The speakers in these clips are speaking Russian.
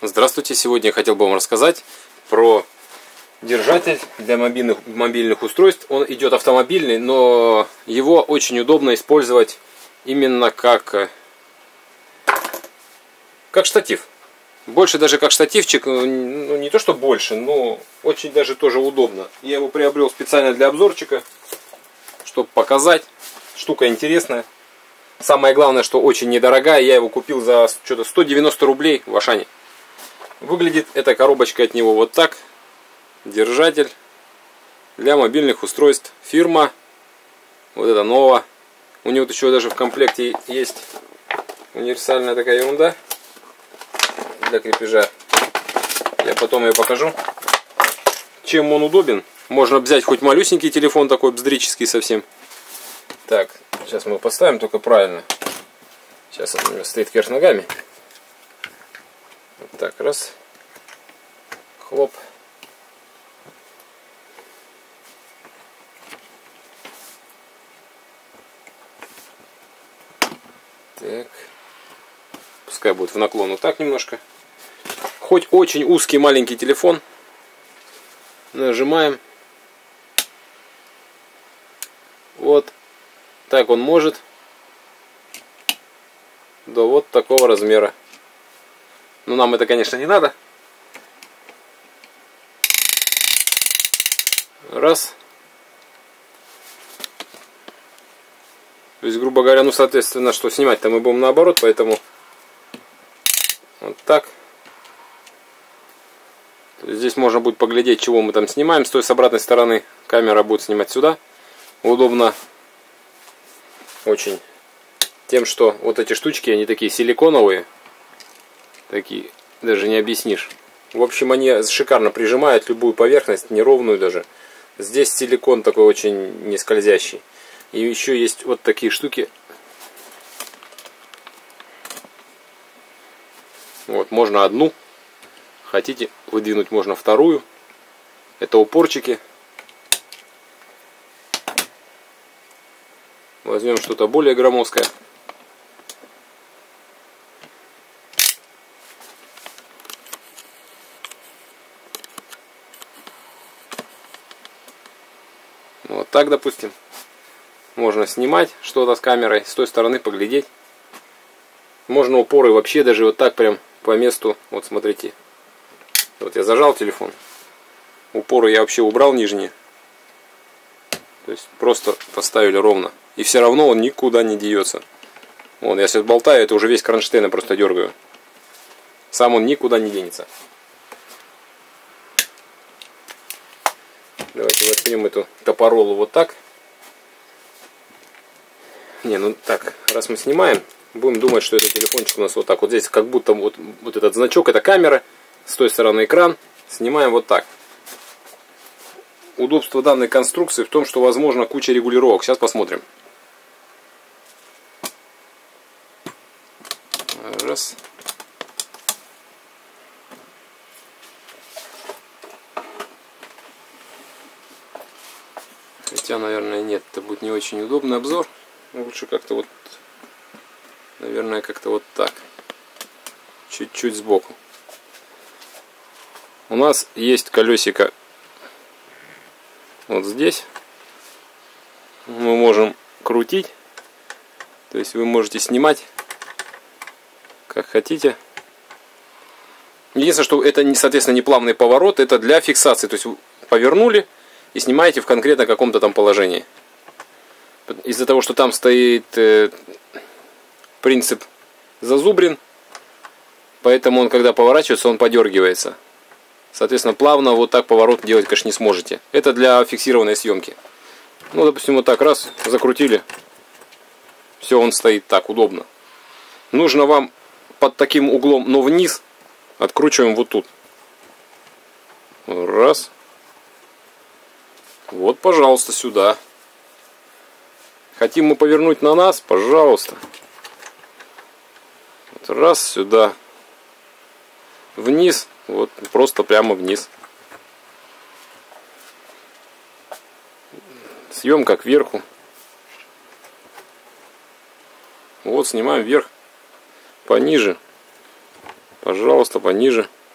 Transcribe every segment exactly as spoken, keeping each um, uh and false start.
Здравствуйте! Сегодня я хотел бы вам рассказать про держатель для мобильных, мобильных устройств. Он идет автомобильный, но его очень удобно использовать именно как, как штатив. Больше даже как штативчик, ну не то что больше, но очень даже тоже удобно. Я его приобрел специально для обзорчика, чтобы показать. Штука интересная. Самое главное, что очень недорогая. Я его купил за что-то сто девяносто рублей в Ашане. Выглядит эта коробочка от него вот так. Держатель для мобильных устройств. Фирма. Вот это Nova. У него еще даже в комплекте есть универсальная такая ерунда для крепежа. Я потом ее покажу. Чем он удобен. Можно взять хоть малюсенький телефон, такой бздрический совсем. Так, сейчас мы его поставим, только правильно. Сейчас он у меня стоит кверх ногами. Вот так, раз. Хлоп. Так. Пускай будет в наклон вот так немножко. Хоть очень узкий маленький телефон. Нажимаем. Вот. Так он может. До вот такого размера. Но нам это, конечно, не надо. Раз. То есть, грубо говоря, ну, соответственно, что снимать-то мы будем наоборот, поэтому вот так. Здесь можно будет поглядеть, чего мы там снимаем. С той, с обратной стороны камера будет снимать сюда. Удобно очень тем, что вот эти штучки, они такие силиконовые. Такие, даже не объяснишь. В общем, они шикарно прижимают любую поверхность, неровную даже. Здесь силикон такой очень не скользящий. И еще есть вот такие штуки. Вот, можно одну. Хотите выдвинуть, можно вторую. Это упорчики. Возьмем что-то более громоздкое. Вот так, допустим. Можно снимать что-то с камерой, с той стороны поглядеть. Можно упоры вообще даже вот так прям по месту. Вот смотрите. Вот я зажал телефон. Упоры я вообще убрал нижние. То есть просто поставили ровно. И все равно он никуда не деется. Вон, я сейчас болтаю, это уже весь кронштейн я просто дергаю. Сам он никуда не денется. Давайте возьмем эту топоролу вот так. Не, ну так, раз мы снимаем, будем думать, что это телефончик у нас вот так. Вот здесь как будто вот, вот этот значок, это камера, с той стороны экран. Снимаем вот так. Удобство данной конструкции в том, что возможно куча регулировок. Сейчас посмотрим. Раз. Хотя, наверное, нет, это будет не очень удобный обзор. Лучше как-то вот, наверное, как-то вот так. Чуть-чуть сбоку. У нас есть колесико вот здесь. Мы можем крутить. То есть вы можете снимать как хотите. Единственное, что это, соответственно, не плавный поворот. Это для фиксации. То есть вы повернули и снимаете в конкретно каком-то там положении. Из-за того, что там стоит э, принцип зазубрин, поэтому он, когда поворачивается, он подергивается. Соответственно, плавно вот так поворот делать, конечно, не сможете. Это для фиксированной съемки. Ну, допустим, вот так раз, закрутили. Все, он стоит так, удобно. Нужно вам под таким углом, но вниз, откручиваем вот тут. Раз. Вот, пожалуйста, сюда. Хотим мы повернуть на нас, пожалуйста. Вот раз, сюда. Вниз, вот просто прямо вниз. Съемка кверху. Вот, снимаем вверх. Пониже. Пожалуйста, пониже.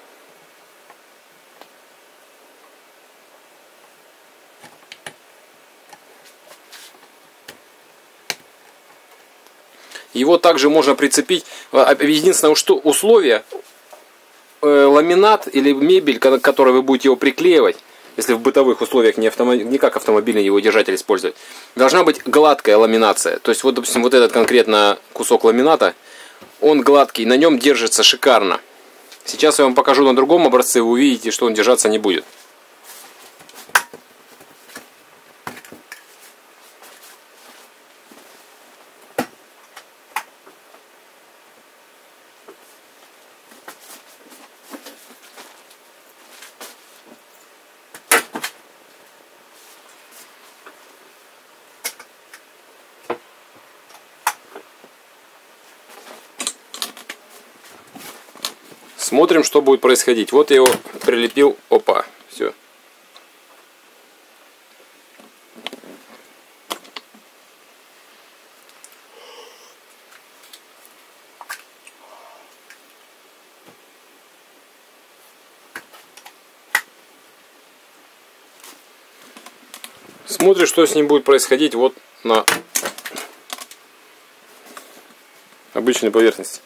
его также можно прицепить. Единственное, что условие, ламинат или мебель, к которой вы будете его приклеивать, если в бытовых условиях не, автомо... не как автомобильный его держатель использовать, должна быть гладкая ламинация. То есть, вот, допустим, вот этот конкретно кусок ламината, он гладкий, на нем держится шикарно. Сейчас я вам покажу на другом образце, вы увидите, что он держаться не будет. Смотрим, что будет происходить. Вот я его прилепил. Опа, все. Смотрим, что с ним будет происходить вот на обычной поверхности.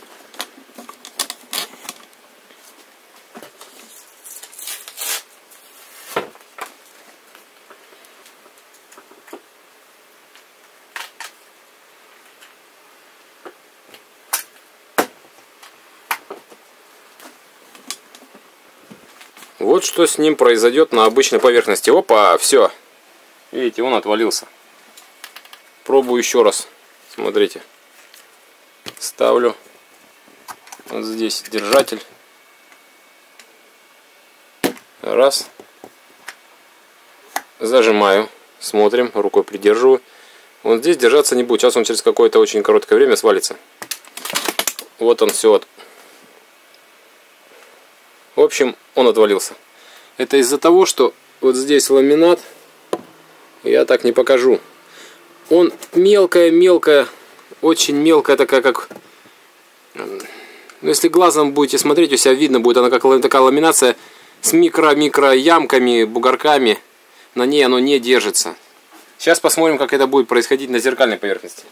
Вот что с ним произойдет на обычной поверхности. Опа, все. Видите, он отвалился. Пробую еще раз. Смотрите. Ставлю вот здесь держатель. Раз. Зажимаю. Смотрим. Рукой придерживаю. Вот здесь держаться не будет. Сейчас он через какое-то очень короткое время свалится. Вот он все. В общем, он отвалился. Это из-за того, что вот здесь ламинат, я так не покажу. Он мелкая-мелкая, очень мелкая, такая как... Ну, если глазом будете смотреть, у себя видно будет, она как такая ламинация с микро-микро ямками, бугорками. На ней оно не держится. Сейчас посмотрим, как это будет происходить на зеркальной поверхности.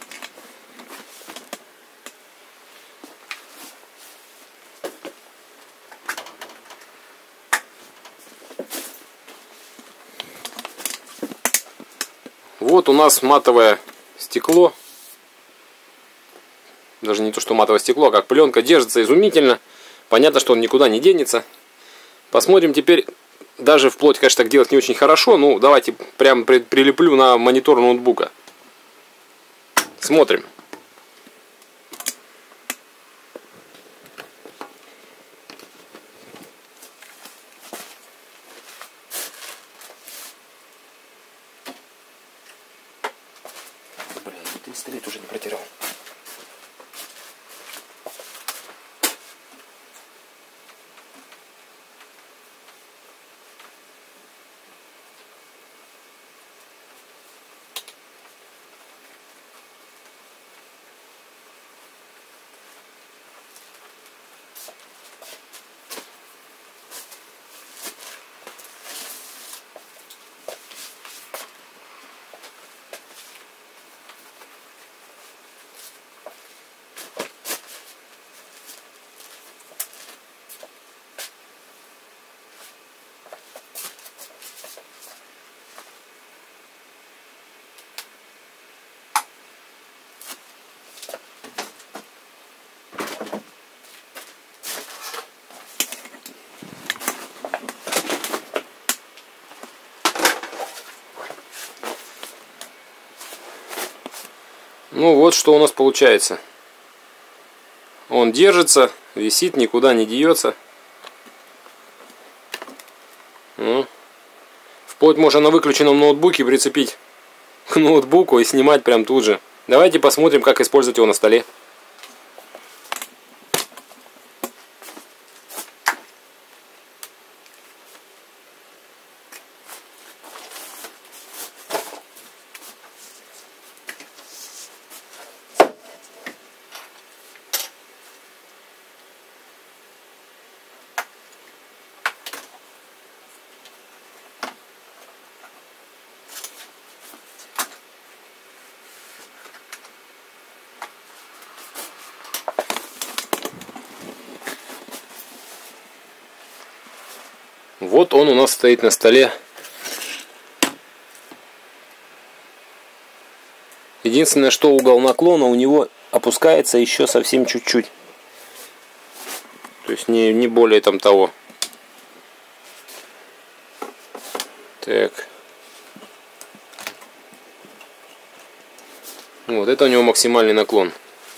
Вот у нас матовое стекло. Даже не то, что матовое стекло, а как пленка. Держится изумительно. Понятно, что он никуда не денется. Посмотрим теперь. Даже вплоть, конечно, так делать не очень хорошо. Ну, давайте прям прилеплю на монитор ноутбука. Смотрим. тридцать лет уже не протирал. Ну вот что у нас получается. Он держится, висит, никуда не деется. Ну, вплоть можно на выключенном ноутбуке прицепить к ноутбуку и снимать прям тут же. Давайте посмотрим, как использовать его на столе. Вот он у нас стоит на столе. Единственное, что угол наклона у него опускается еще совсем чуть-чуть. То есть не, не более там того. Так. Вот это у него максимальный наклон.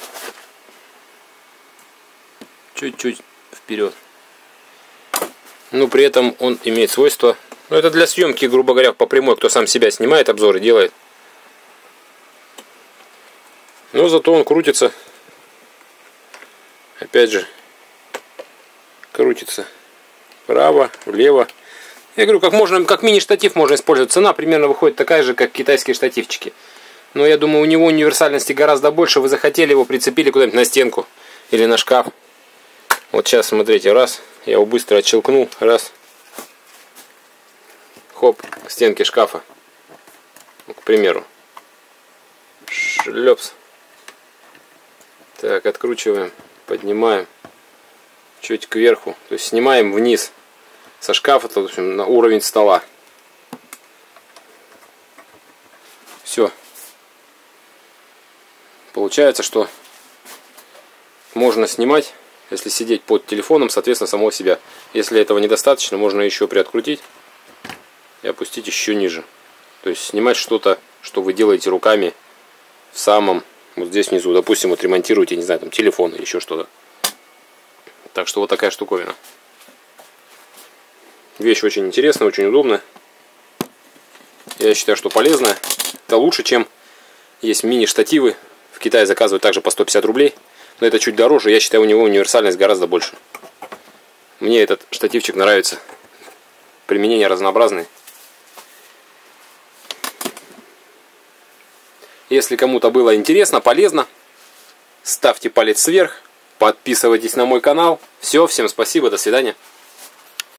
Чуть-чуть вперед. Но при этом он имеет свойство. Ну, это для съемки, грубо говоря, по прямой, кто сам себя снимает, обзоры делает. Но зато он крутится. Опять же, крутится вправо, влево. Я говорю, как можно, как мини-штатив можно использовать. Цена примерно выходит такая же, как китайские штативчики. Но я думаю, у него универсальности гораздо больше. Вы захотели его, прицепили куда-нибудь на стенку или на шкаф. Вот сейчас, смотрите, раз. Я его быстро отщелкнул. Раз. Хоп, к стенке шкафа. Ну, к примеру. Шлепс. Так, откручиваем. Поднимаем. Чуть кверху. То есть снимаем вниз. Со шкафа, то, в общем, на уровень стола. Все. Получается, что можно снимать, если сидеть под телефоном, соответственно, самого себя. Если этого недостаточно, можно еще приоткрутить и опустить еще ниже. То есть снимать что-то, что вы делаете руками в самом, вот здесь внизу. Допустим, вот ремонтируете, не знаю, там телефон или еще что-то. Так что вот такая штуковина. Вещь очень интересная, очень удобная. Я считаю, что полезная. Это лучше, чем есть мини-штативы. В Китае заказывают также по сто пятьдесят рублей. Но это чуть дороже. Я считаю, у него универсальность гораздо больше. Мне этот штативчик нравится. Применения разнообразные. Если кому-то было интересно, полезно, ставьте палец вверх. Подписывайтесь на мой канал. Все, всем спасибо, до свидания.